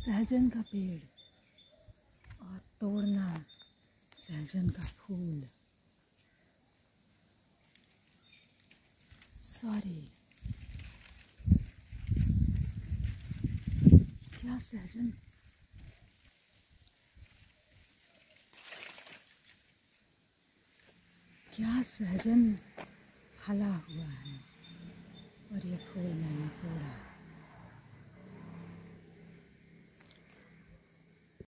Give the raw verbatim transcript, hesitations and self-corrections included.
सहजन का पेड़ और तोड़ना सहजन का फूल। सॉरी, क्या सहजन क्या सहजन फला हुआ है और ये फूल मैंने तोड़ा।